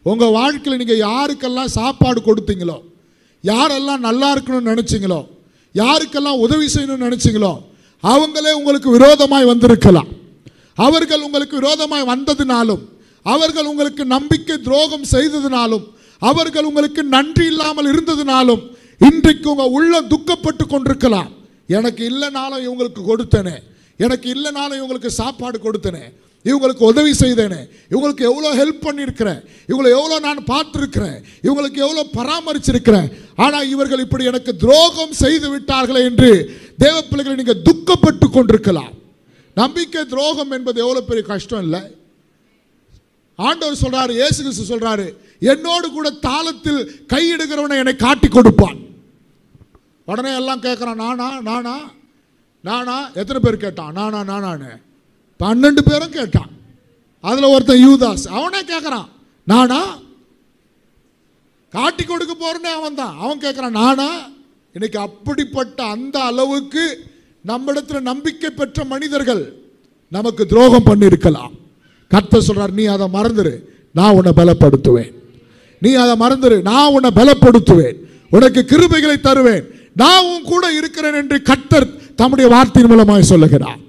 உங்கள் வாழ்க்கையில் நீங்கள் யாருக்கெல்லாம் சாப்பாடு கொடுத்தீங்களோ, யாரெல்லாம் நல்லா இருக்கணும்னு நினச்சிங்களோ, யாருக்கெல்லாம் உதவி செய்யணும்னு நினச்சிங்களோ, அவங்களே உங்களுக்கு விரோதமாய் வந்திருக்கலாம். அவர்கள் உங்களுக்கு விரோதமாய் வந்ததினாலும், அவர்கள் உங்களுக்கு நம்பிக்கை துரோகம் செய்ததினாலும், அவர்கள் உங்களுக்கு நன்றி இல்லாமல் இருந்ததினாலும் இன்றைக்கு உங்கள் உள்ள துக்கப்பட்டு கொண்டிருக்கலாம். எனக்கு இல்லைனாலும் இவங்களுக்கு கொடுத்தனே, எனக்கு இல்லைனாலும் இவங்களுக்கு சாப்பாடு கொடுத்தனே, இவங்களுக்கு உதவி செய்தேனே, இவங்களுக்கு எவ்வளோ ஹெல்ப் பண்ணியிருக்கிறேன், இவங்களை எவ்வளோ நான் பார்த்துருக்கிறேன், இவங்களுக்கு எவ்வளோ பராமரிச்சிருக்கிறேன், ஆனால் இவர்கள் இப்படி எனக்கு துரோகம் செய்து விட்டார்களே என்று தேவ பிள்ளைகளை நீங்கள் துக்கப்பட்டு கொண்டிருக்கலாம். நம்பிக்கை துரோகம் என்பது எவ்வளோ பெரிய கஷ்டம் இல்லை. ஆண்டவர் சொல்றாரு, இயேசு கிறிஸ்து சொல்றாரு, என்னோடு கூட தாளத்தில் கையிடுகிறவனை என்னை காட்டி கொடுப்பான். உடனே எல்லாம் கேட்குறான், நானா நானா நானா. எத்தனை பேர் கேட்டான் நானா நானான்னு? 12 பேரும் கேட்டான். அதில் ஒருத்தன் யூதாஸ், அவனே கேட்குறான் நானா. காட்டி கொடுக்க போறேன்னே அவன் தான், அவன் கேட்குறான் நானா. இன்னைக்கு அப்படிப்பட்ட அந்த அளவுக்கு நம்மிடத்தில் நம்பிக்கை பெற்ற மனிதர்கள் நமக்கு துரோகம் பண்ணியிருக்கலாம். கர்த்தர் சொல்றார், நீ அதை மறந்துரு, நான் உன்னை பலப்படுத்துவேன். நீ அதை மறந்துரு, நான் உன்னை பலப்படுத்துவேன், உனக்கு கிருபைகளை தருவேன், நான் உன் கூட இருக்கிறேன் என்று கர்த்தர் தம்முடைய வார்த்தையின் மூலமாக சொல்லுகிறார்.